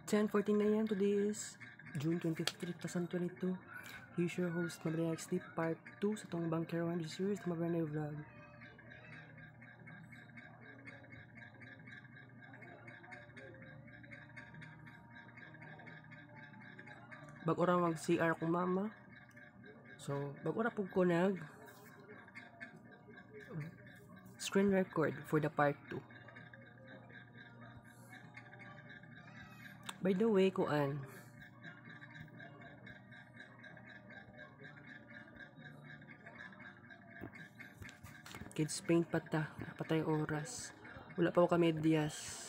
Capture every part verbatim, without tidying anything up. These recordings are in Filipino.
ten fourteen a m Today is June twenty-fifth, twenty twenty-two. Here's your host, Mabrena X D, part two sa itong Bunker one series na Mabrena Vlog. Bag-ora mag-C R kong mama. So, bag-ora po ko nag screen record for the part two. By the way, kuan kids paint pata patay oras, wala pa ako kamedyas.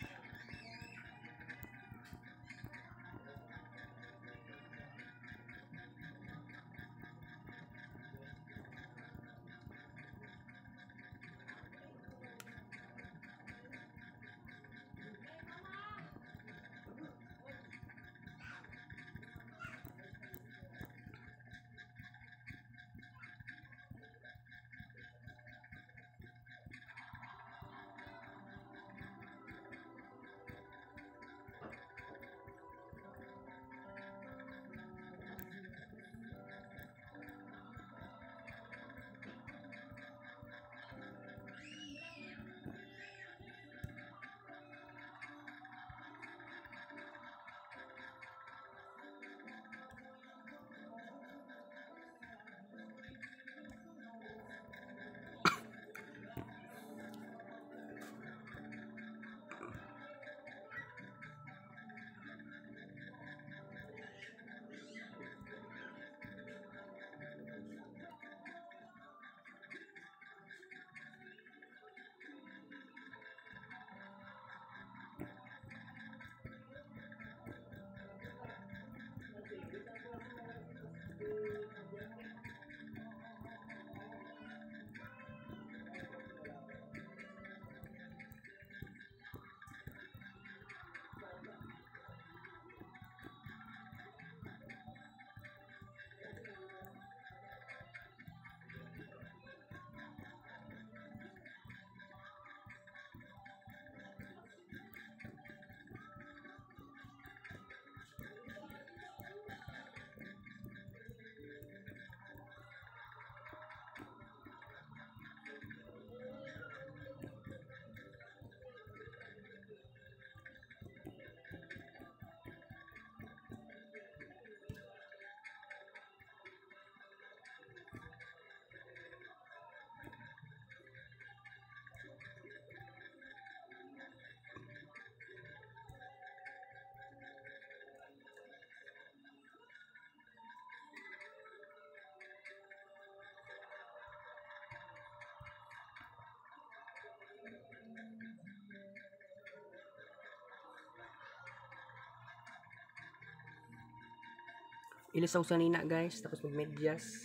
Ilisaw sa nina guys, tapos magmedyas,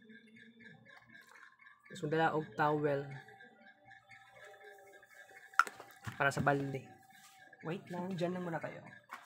tapos magdala og towel para sa balde. Wait lang, dyan lang muna kayo.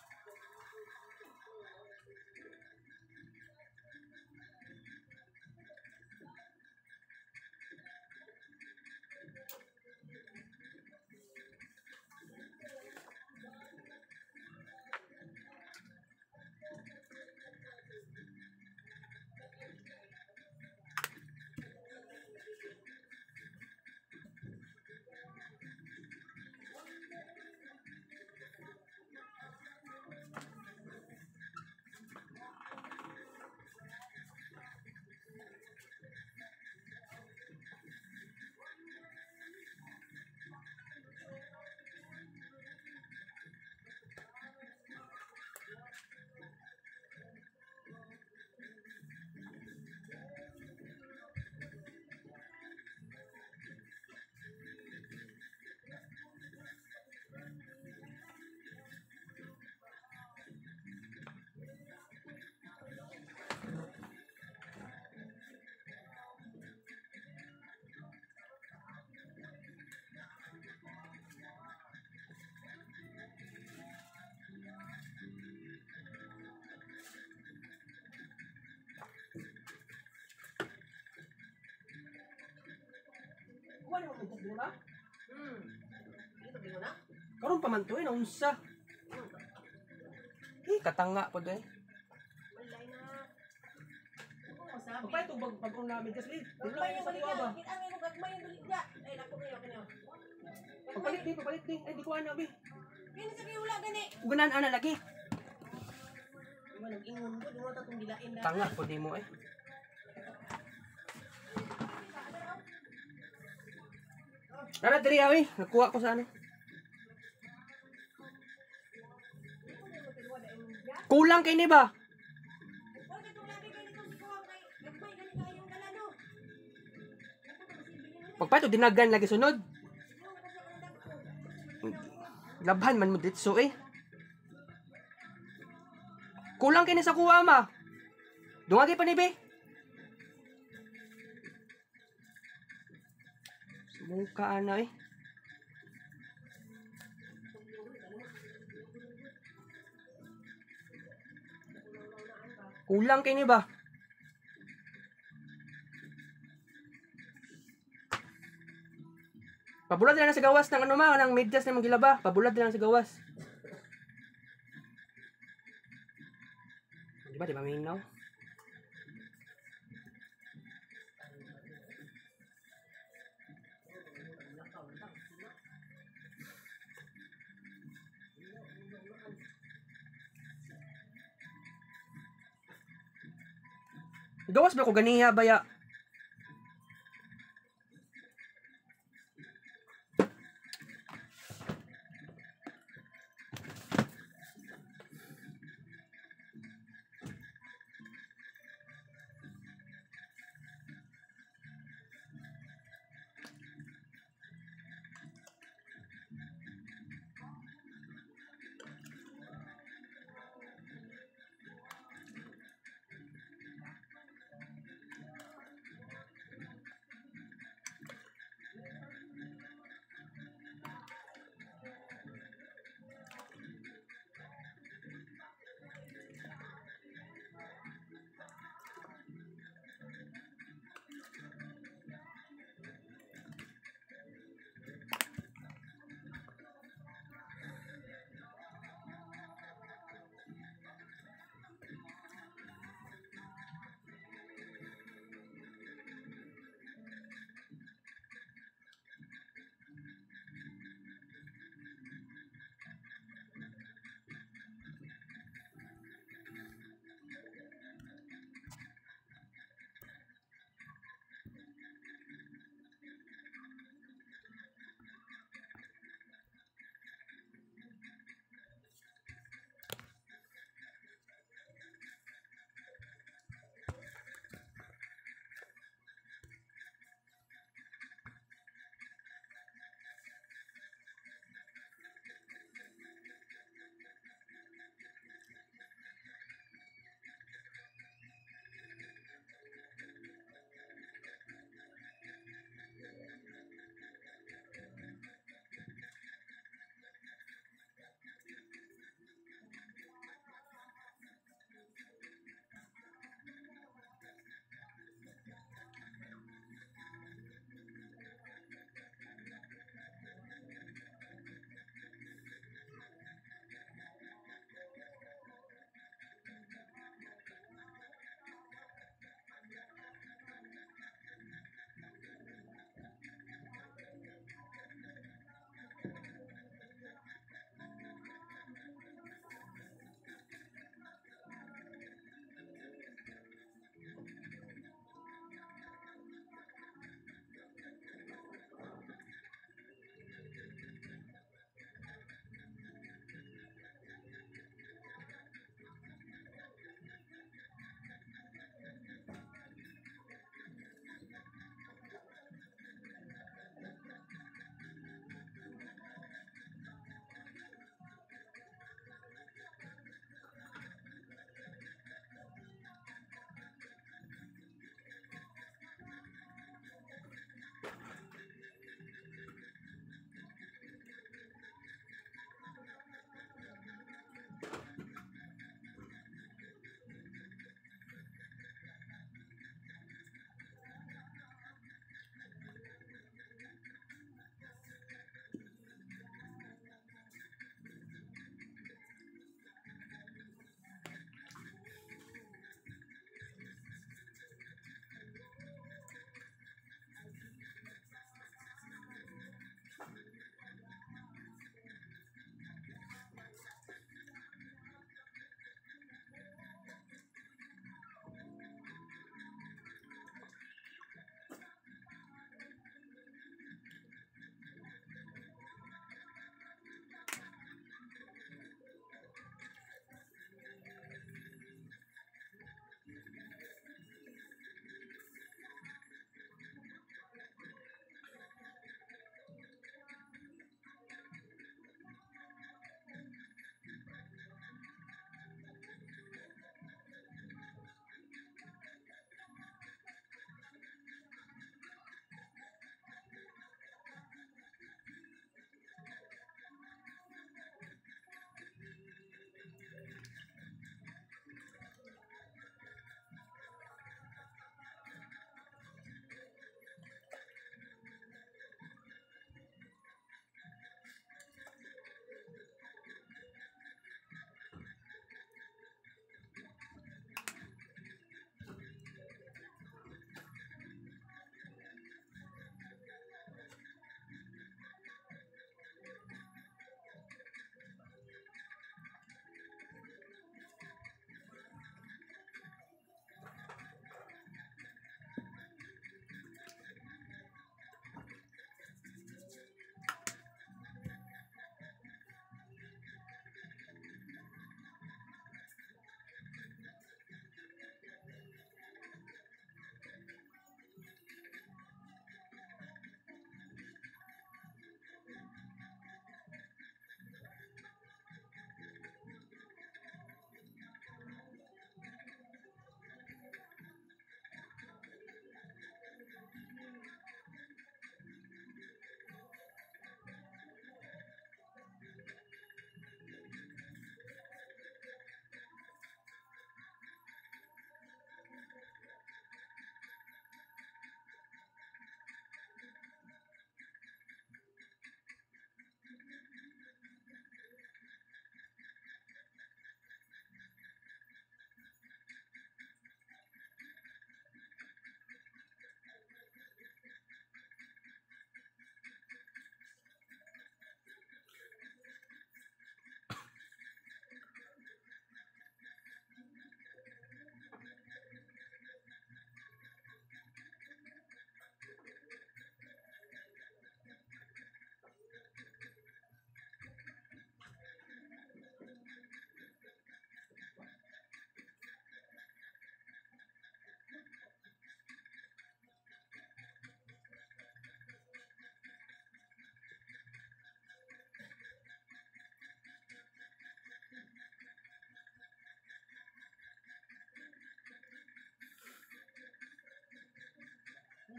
Wala mo ito din ba? Hmm. Ito din na? Karon pa man to eh, naunsa. Eh, katanga po doy. Malay na. Ako mo sabi. Pagpay ito bag bagong namin just lead. Gagmay yung baligya. Kita nga yung gagmay yung baligya. Ay, naku ngayon kanyo. Pagpalit ni, pagpalit ni. Ay, di ko ano, bi. Kaya sabi wala gani. Gunan ana lagi. Di ba nag-ingon ko, di mo tatong gilain na. Tanga po di mo eh. Tara, diri awi. Nakuha ko sa ano. Kulang kay ni ba? Bakit itong lagi kayo nito si Kuwang kay gagmay gani kayong dala no? Pagpay ito dinagan lagi sunod. Labhan man mo ditso eh. Kulang kini sa kuha ma. Dungagi pa ni be. Mungka ana eh. Kulang kini ba? Pabulad lang sa gawas ng ano ma, ng medyas na mong gilaba. Pabulad lang sa gawas. Di ba, di ba minaw? Gawas ba ko ganiha baya?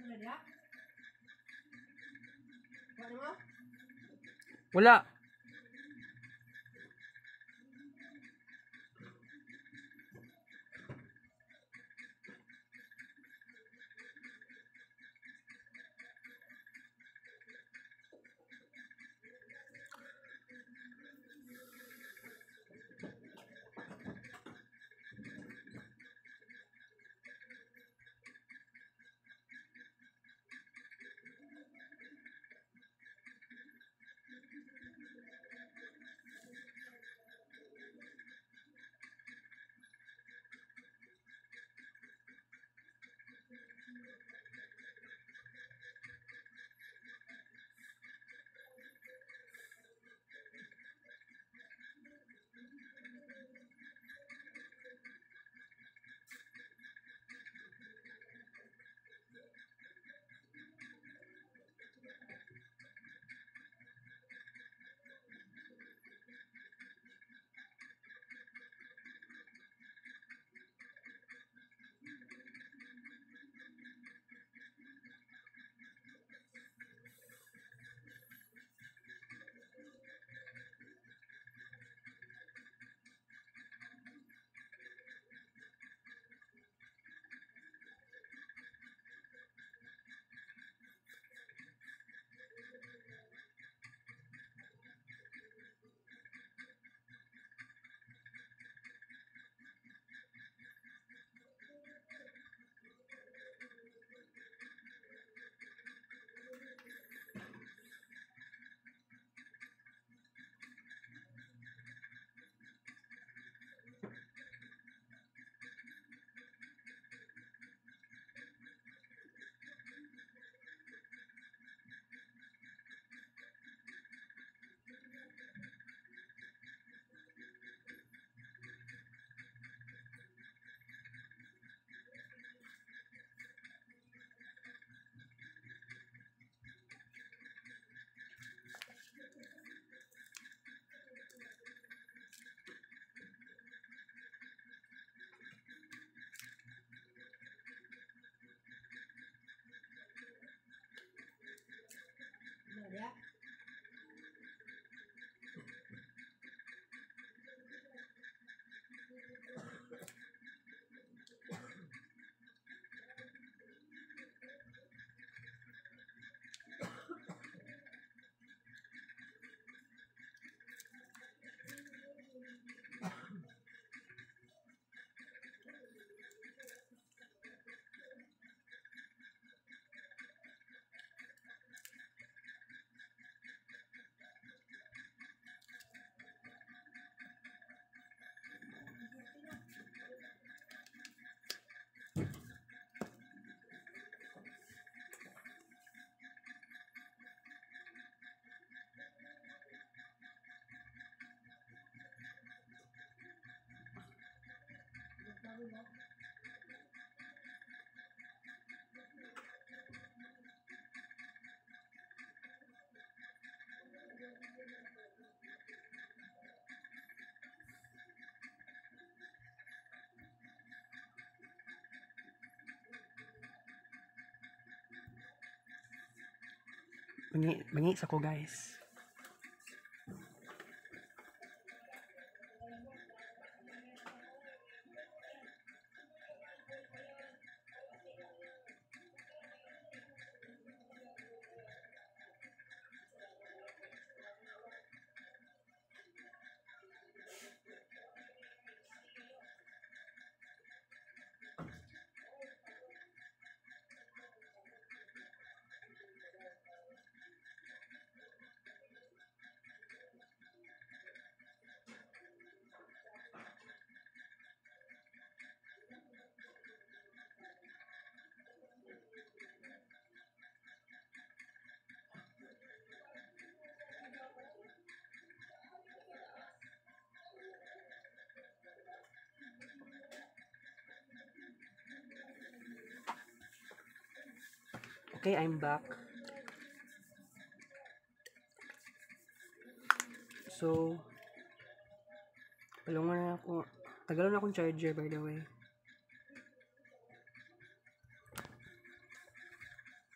Wala dia? Wala mo? Wala. Wala dia? Mangi, mangi sa ko guys. Okay, I'm back. So, palungan na ako. Tagalon na akong charger, by the way.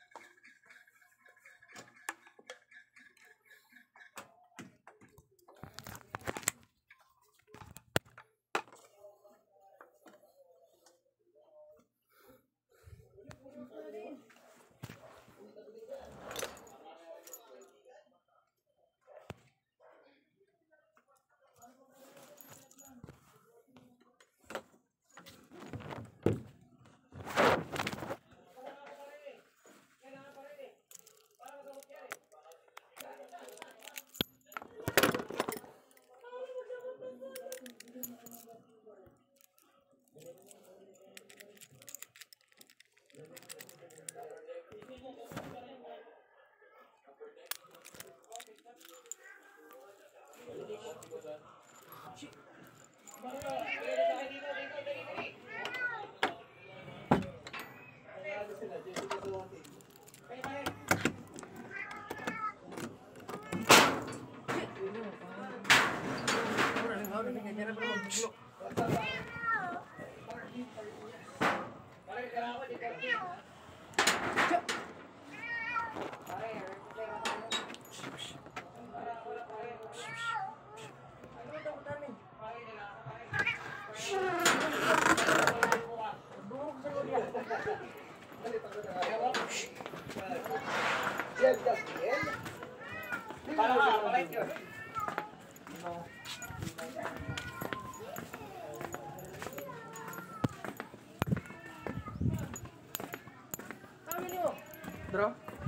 Bro?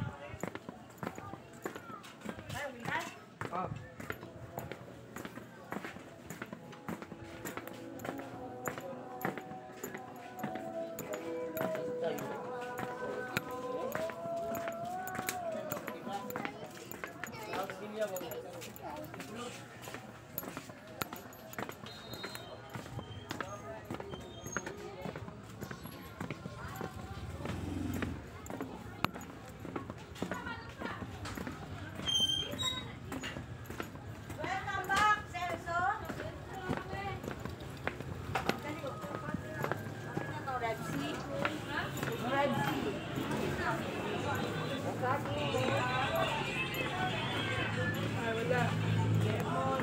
Ah. Welcome back, Celso. Ano to, Red Sea? Red Sea. Ay, wala. Lemon.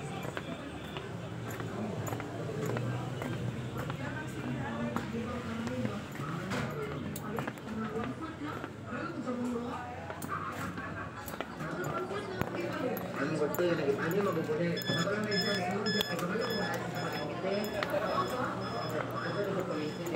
Ang gusto yun, ano yung mabubunin? Ano lang may siya, ano yung ay kamalo kung ano sa pagkakite? Ano yung pagkakite?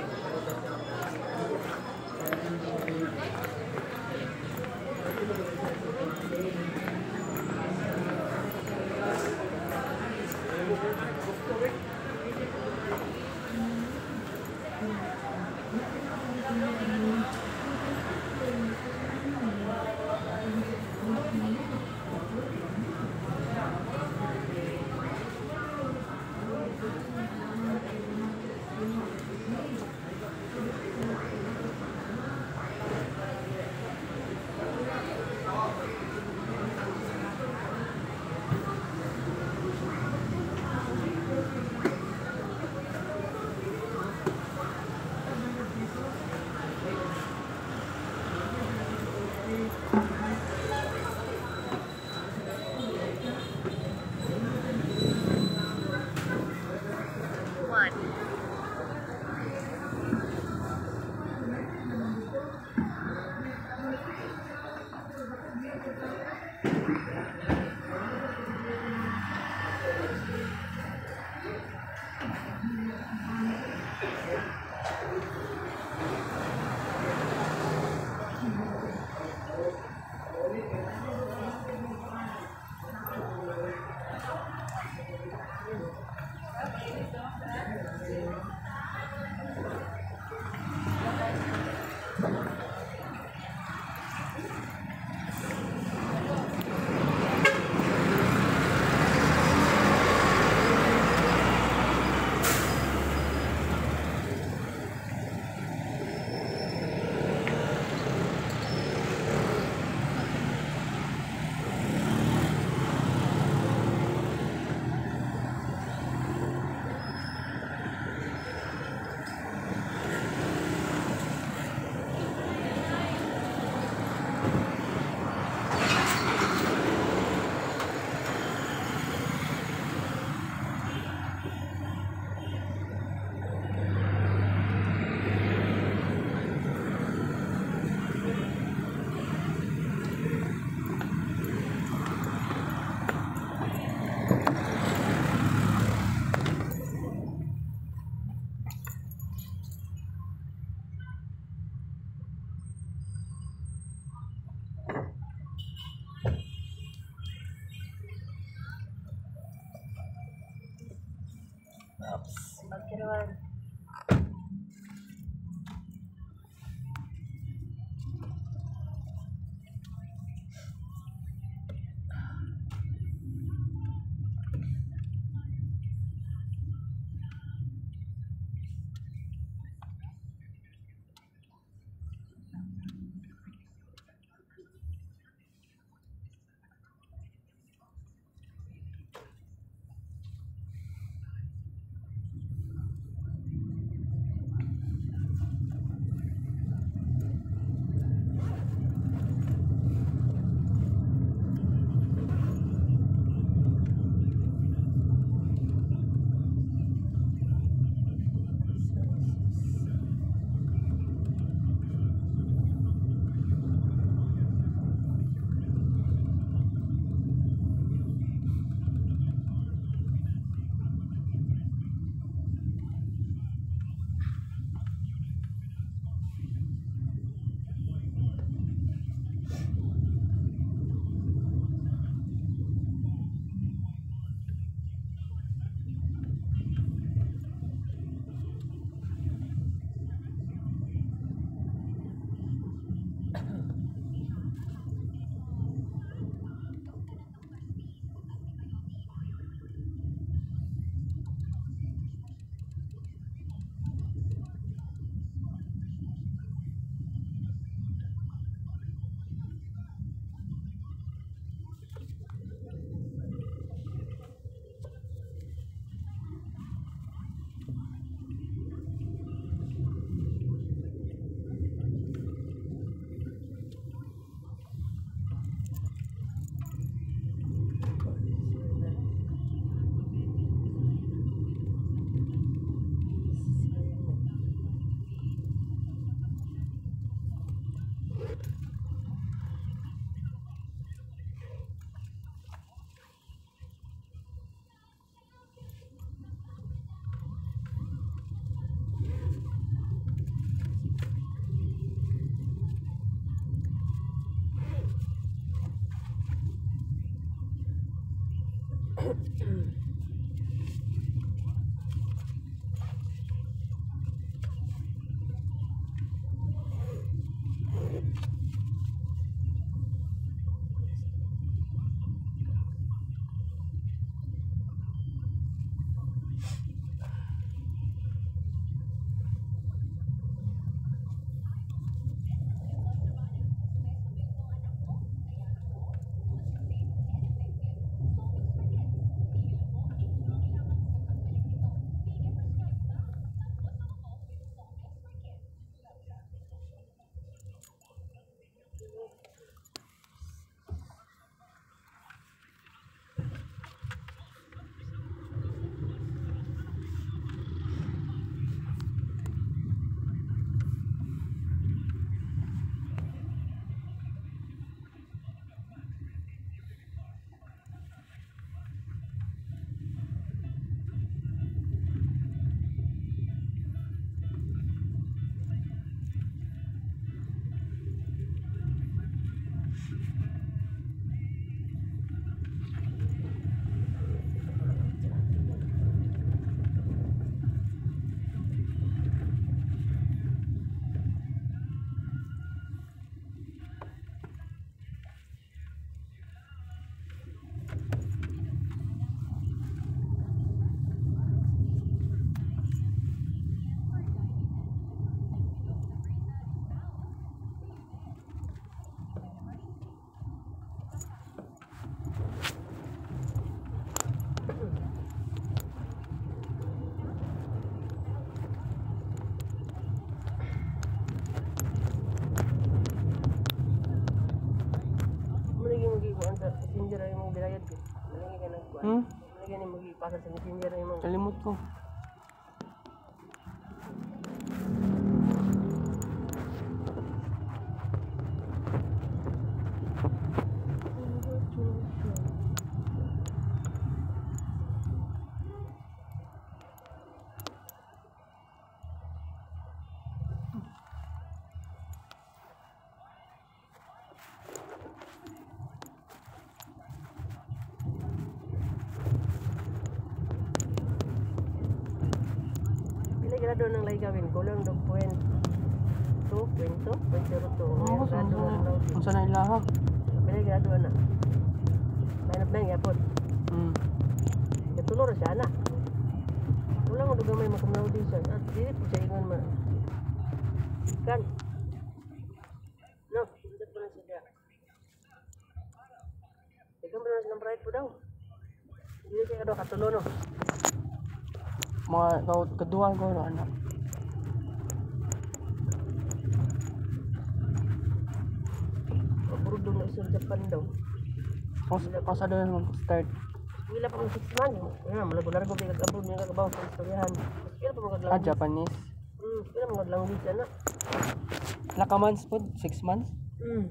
Oops, magkaroon. messenger ay mong bilayad ko. Malagi ka nagkuhan. Hmm? Malagi ka mag-ipasa sa messenger ay mong. Kalimot ko. Grado ng lay gawin ko lang do point two, point two, point zero two. Oo, Grado ng law. kung saan na ilaha. Pila grado na. Mainap na yapon. Hmm. Katulor siya na. Wala mo dugang may makamlaw din siya. At dili po siya ingon ma. Kan. No, hindi po na siya. Ikaw mo na ng bright po daw. Hindi siya kado katulo no. Mga ka- kedua ko no anak. Puro na isang Japan daw. Pas pasado na naman start. Wala pa kong six months. Yan, malagular ko bigat abroad niya kagabaw sa istoryahan. Kaya pa Ah, magaglanggis. Japanese. Hmm, kaya magaglanggis yan na. Laka months po, six months. Hmm.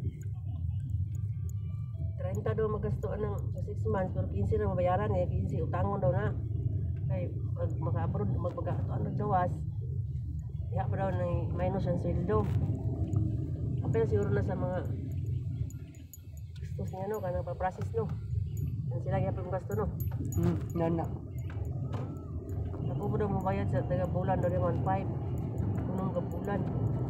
thirty daw magastuan ng sa six months, pero fifteen na mabayaran eh. fifteen utangon daw na. Kaya pag maka-abroad, magpagkatuan ng dawas, iya pa daw na minus ang sweldo. Kapag siguro na sa mga gastos niya no, kanang pa-process no. Yan sila kaya pa yung gasto no. Hmm, nana. Ako po daw mabayad sa taga bulan daw yung one point five. Kunong ka bulan.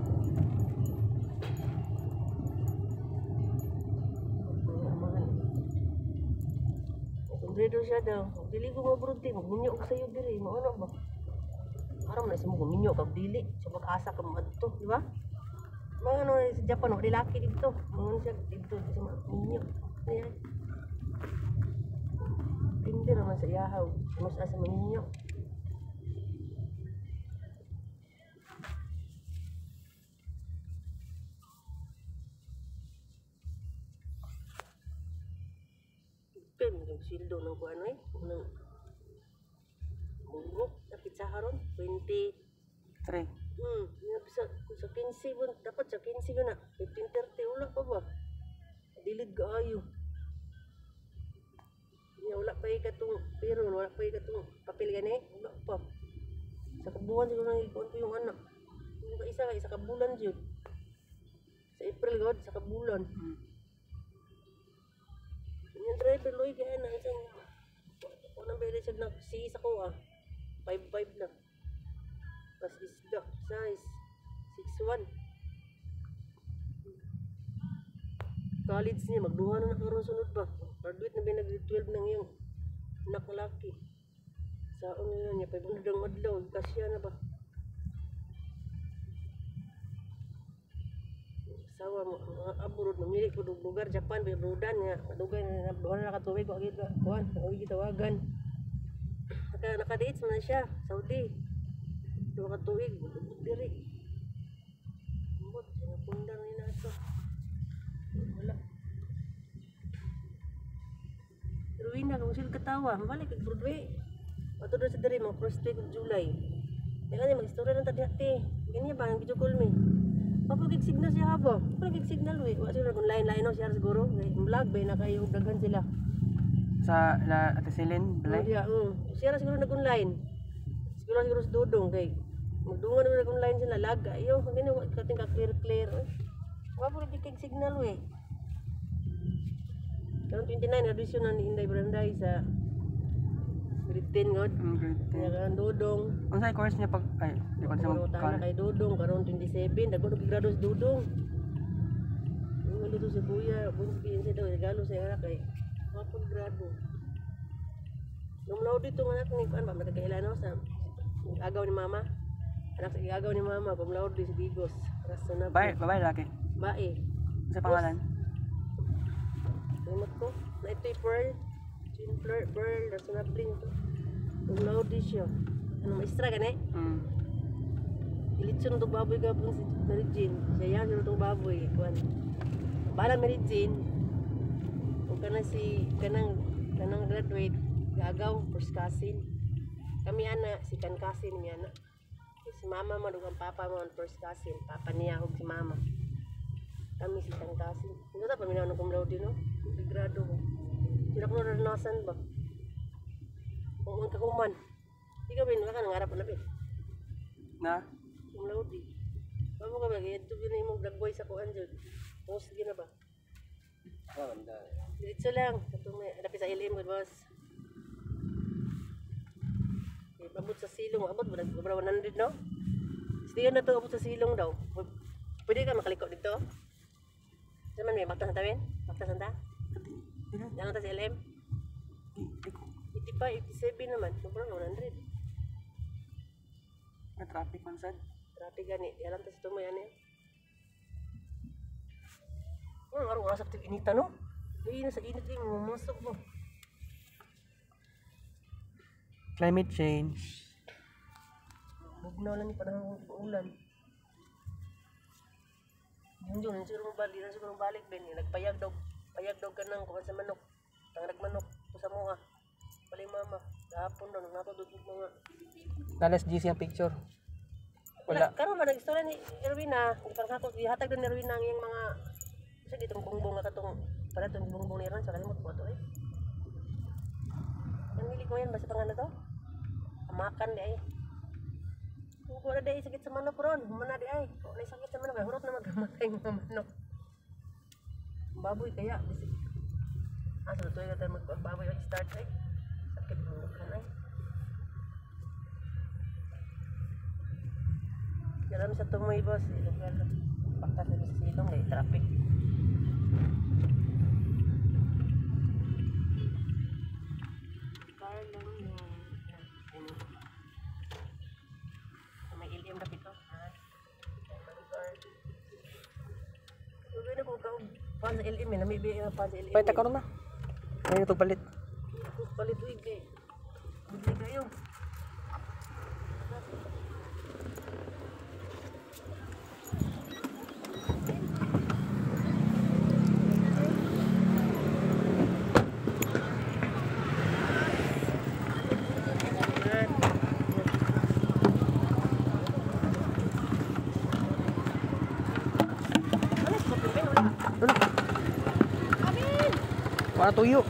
Kung dito siya daw, dili ko mabrunti, magminyo ko sa'yo dili, maano ba? Parang na mo minyo kag dili, sa pag-asa ka madto, di ba? Mga ano sa Japan, wala laki dito. Mga siya dito sa minyo. Ayan. Hindi naman sa iyahaw, mas asa minyo. Pen yung sildo ng kuan eh, ng bungok sa pizza haron twenty. Three. Hmm, nga sa sa fifteen bun dapat sa fifteen yun na fifteen thirty wala pa ba? Dilid kaayo. Ya wala pa ikatong pero wala pa ikatong papel gani, wala pa. Sa kabulan siguro nang ikuan ko yung anak. Yung ka isa ka isa ka bulan jud. Sa April god sa kabulan. Yung driver loy kaya na isang unang Nagpalit siya na si sa ko ah. five five na. Pas isda, size six one. College niya, magduha na nakaroon sunod ba? Graduate na ba nag-grade twelve nang yung anak na laki. Saon nila niya, five hundred ang adlaw, kasya na ba? Sawa mo, mga abroad, mamili po ng lugar, Japan, may abroadan nga, kadugay na duha na nakatuwig, wag ito, kuhan, huwag itawagan. Naka, naka-dates mo na siya, Saudi. Duha katuwig, diri. Ambot, sinapundang nila ito. Wala. Ruina, kung sila katawa, mabalik kag Broadway. Ato doon sa diri, mga first week of July. Kaya nga, mag-istorya ng tati-hati. Ganyan ba, ang video call me. Papagig signal siya habo. Papagig signal, we. Wala sila kung lain-lain ako siya siguro. Vlog, bay na kayo, daghan sila. Sa la Ate Celine, Oh, balay. diya, um. Siya na siguro nag-online. Siguro siguro sa Dudong, kay. Magdungan naman nag-online sila, lag. Ayaw, ganyan, kating ka-clear-clear. Wala po rin kig signal, we. Karong twenty-nine, graduation na ni Inday Branday sa grade ten god. Mm, grade Kaya ten. karong Dudong. Unsay course niya pag ay, di ko sa Karoon mag tayo na kay Dudong, karong twenty-seven. Dago nag-graduate sa Dudong. Yung dito si Kuya, buntin siya daw, regalo sa anak kay kapag grado. Nung law dito ng anak ni Kuan, ba magkakailan sa agaw ni Mama. Anak sa agaw ni Mama, kung law di si Digos. Raso na Babae, babae laki. Bae. Sa pangalan. Tumot ko. Na ito'y Pearl. Jean Pearl, Pearl, raso na bling ito. Kung law di siya. Ano, maestra ka na eh? Mm. Ilitsun itong baboy ka po si Mary Jean. Siya yan, sino itong baboy. Kuan. Bala Mary Jean. Kung ka na si, kanang, kanang graduate, gagaw, first cousin. Kami ana, si kan cousin mi ana. Si mama mo, dugang papa mo, ang first cousin. Papa niya, o si mama. Kami si kan cousin. Hindi na paminaw ng cum laude, no? Grado ko. Sila ko na naranasan ba? Kung ang kakuman. Ikaw ba, wala ka nangarap na ba? Na? Cum laude. Paano ka ba? Kaya ito yun yung dragboy sa kuhan dyan. Post gina ba? Oh, anda. Diretso lang. Ito may, hanapin sa L M, good boss. Okay, abot sa silong. Abot ba? Abot one hundred, no? Stigan na ito, abot sa silong daw. Pwede ka makaliko dito? Saan man may baktas na tawin? Baktas na ta? Yan ta sa L M? eighty-five, eighty-seven naman. Sobrang one hundred. Na traffic man sad. Traffic gani. Di alam ta sa tumoy ano yan. Oh, araw-araw sa inita, no? Ay, nasa init yung mamasok mo. Climate change. Bugnaw lang yung panahon ng ulan. Yun yun, siguro mabalik, yun siguro mabalik din. Nagpayag daw, payag daw ka ng kuhan sa manok. Tangag manok, ito sa mga. Palay mama, kahapon daw, nagnato doon mga. Nalas G C ang picture. Wala. Karoon ba, nag-istorya ni Erwina, parang ako, ihatag doon ni Erwina ang yung mga, kasi ditong bongbong na katong, para itong bongbong ni Erwin, sa kalimot ko ito eh. Namili ko yan, basta pangan na to? Amakan di ay. Kung wala di ay, sakit sa manok ron, humana di ay. Kung wala sakit sa manok, ay hurot na magkamatay mga manok. Baboy kaya, bisik. Ah, sa tuloy na tayo magbaboy ay start ay. Sakit mo kan ay. Jalan sa tumoy boss, lugar bakas na sa silong ay traffic. Car lang yung may L M na pito. Uwi na kung kang pan sa L M eh, namibi yung pan sa L M. Pwede ka ron na. Ngayon ito palit. Palit wig eh. Bigay kayo. Para tuyo.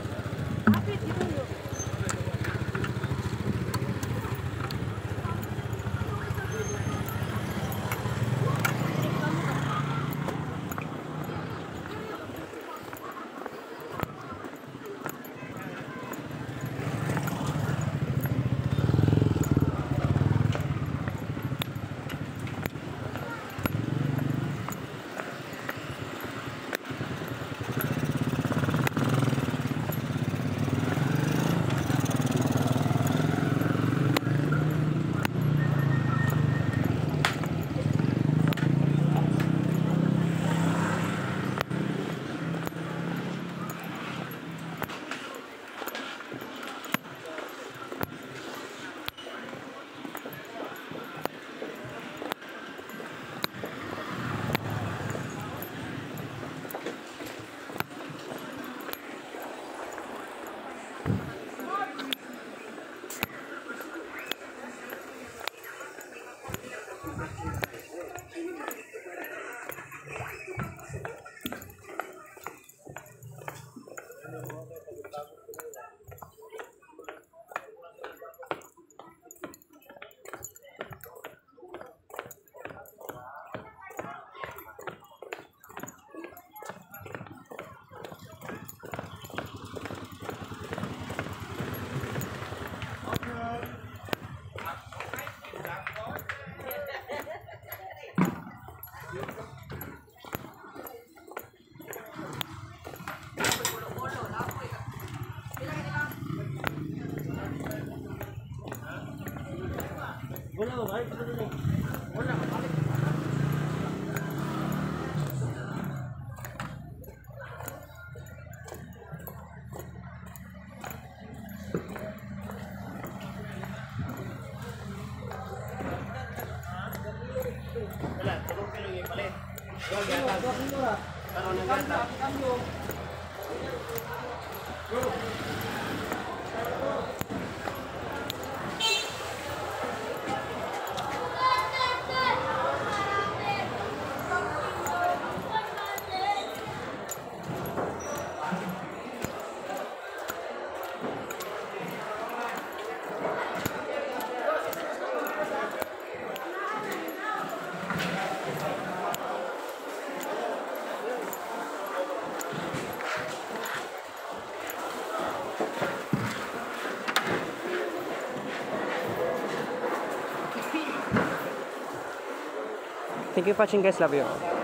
Thank you for watching guys, love you.